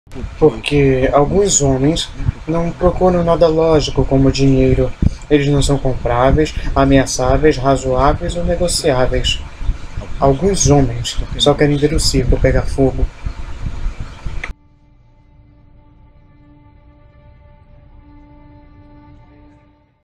Porque alguns homens não procuram nada lógico como dinheiro. Eles não são compráveis, ameaçáveis, razoáveis ou negociáveis. Alguns homens só querem ver o circo pegar fogo